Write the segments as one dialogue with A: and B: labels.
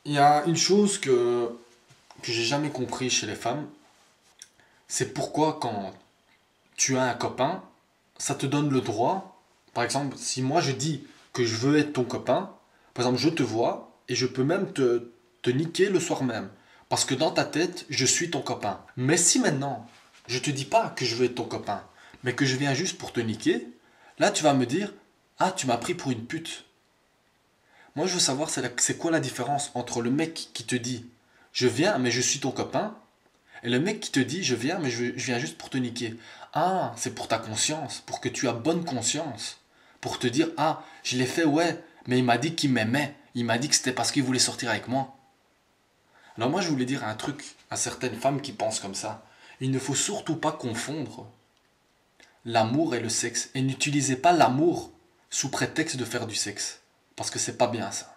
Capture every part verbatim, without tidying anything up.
A: Il y a une chose que, que j'ai jamais compris chez les femmes, c'est pourquoi quand tu as un copain, ça te donne le droit. Par exemple, si moi je dis que je veux être ton copain, par exemple, je te vois et je peux même te, te niquer le soir même. Parce que dans ta tête, je suis ton copain. Mais si maintenant, je te dis pas que je veux être ton copain, mais que je viens juste pour te niquer, là tu vas me dire, ah, tu m'as pris pour une pute. Moi, je veux savoir, c'est la- c'est quoi la différence entre le mec qui te dit, je viens, mais je suis ton copain, et le mec qui te dit, je viens, mais je, je viens juste pour te niquer. Ah, c'est pour ta conscience, pour que tu aies bonne conscience. Pour te dire, ah, je l'ai fait, ouais, mais il m'a dit qu'il m'aimait. Il m'a dit que c'était parce qu'il voulait sortir avec moi. Alors moi, je voulais dire un truc à certaines femmes qui pensent comme ça. Il ne faut surtout pas confondre l'amour et le sexe. Et n'utilisez pas l'amour sous prétexte de faire du sexe. Parce que c'est pas bien ça.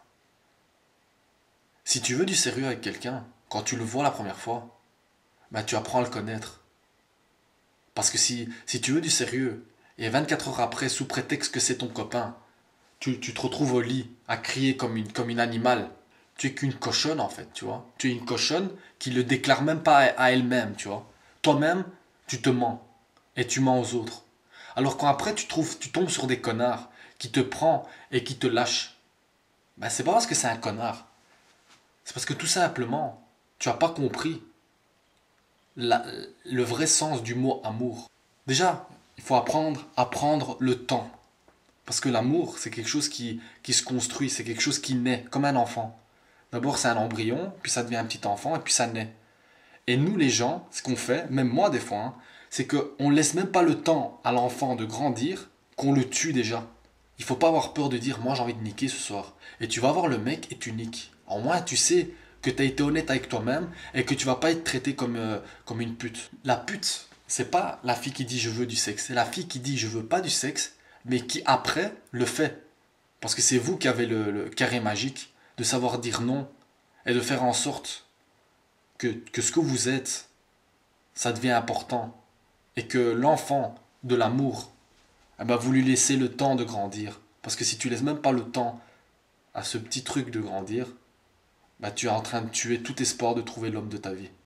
A: Si tu veux du sérieux avec quelqu'un, quand tu le vois la première fois, bah tu apprends à le connaître. Parce que si, si tu veux du sérieux, et vingt-quatre heures après, sous prétexte que c'est ton copain, tu, tu te retrouves au lit à crier comme une, comme une animale, tu es qu'une cochonne en fait, tu vois. Tu es une cochonne qui le déclare même pas à, à elle-même, tu vois. Toi-même, tu te mens. Et tu mens aux autres. Alors quand après tu trouves, tu tombes sur des connards qui te prennent et qui te lâchent, ben c'est pas parce que c'est un connard. C'est parce que tout simplement, tu as pas compris la- le vrai sens du mot amour. Déjà, il faut apprendre à prendre le temps. Parce que l'amour, c'est quelque chose qui, qui se construit, c'est quelque chose qui naît, comme un enfant. D'abord, c'est un embryon, puis ça devient un petit enfant, et puis ça naît. Et nous, les gens, ce qu'on fait, même moi des fois, hein, c'est qu'on laisse même pas le temps à l'enfant de grandir, qu'on le tue déjà. Il faut pas avoir peur de dire, moi j'ai envie de niquer ce soir. Et tu vas voir le mec et tu niques. Au moins, tu sais que tu as été honnête avec toi-même et que tu vas pas être traité comme, euh, comme une pute. La pute, c'est pas la fille qui dit je veux du sexe, c'est la fille qui dit je veux pas du sexe, mais qui après le fait. Parce que c'est vous qui avez le, le carré magique de savoir dire non et de faire en sorte que, que ce que vous êtes, ça devient important. Et que l'enfant de l'amour, eh ben, vous lui laissez le temps de grandir. Parce que si tu laisses même pas le temps à ce petit truc de grandir, bah, tu es en train de tuer tout espoir de trouver l'homme de ta vie.